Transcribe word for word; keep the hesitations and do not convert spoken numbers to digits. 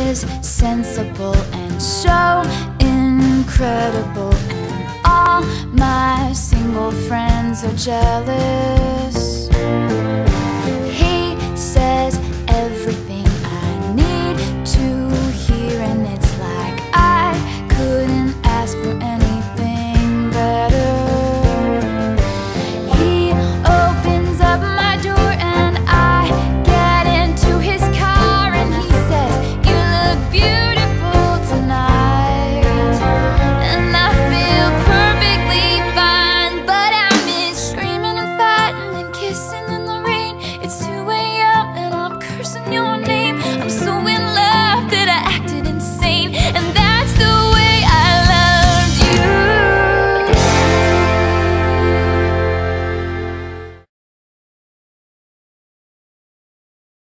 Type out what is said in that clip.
is sensible and so incredible, and all my single friends are jealous.